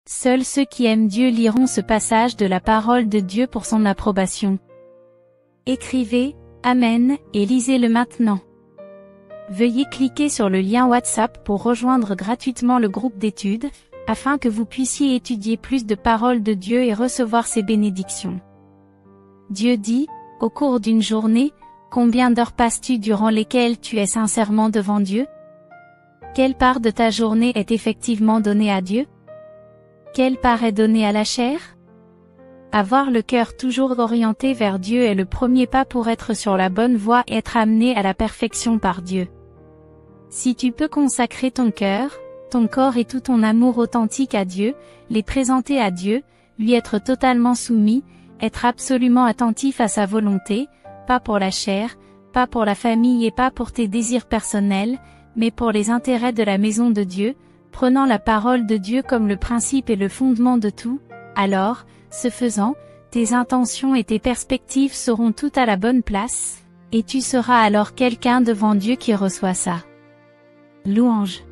Seuls ceux qui aiment Dieu liront ce passage de la parole de Dieu pour son approbation. Écrivez « Amen » et lisez-le maintenant. Veuillez cliquer sur le lien WhatsApp pour rejoindre gratuitement le groupe d'études, afin que vous puissiez étudier plus de paroles de Dieu et recevoir ses bénédictions. Dieu dit, au cours d'une journée, combien d'heures passes-tu durant lesquelles tu es sincèrement devant Dieu? Quelle part de ta journée est effectivement donnée à Dieu? Quelle part est donnée à la chair? Avoir le cœur toujours orienté vers Dieu est le premier pas pour être sur la bonne voie et être amené à la perfection par Dieu. Si tu peux consacrer ton cœur, ton corps et tout ton amour authentique à Dieu, les présenter à Dieu, lui être totalement soumis, être absolument attentif à sa volonté, pas pour la chair, pas pour la famille et pas pour tes désirs personnels, mais pour les intérêts de la maison de Dieu, prenant la parole de Dieu comme le principe et le fondement de tout, alors, ce faisant, tes intentions et tes perspectives seront toutes à la bonne place, et tu seras alors quelqu'un devant Dieu qui reçoit ça. Louange.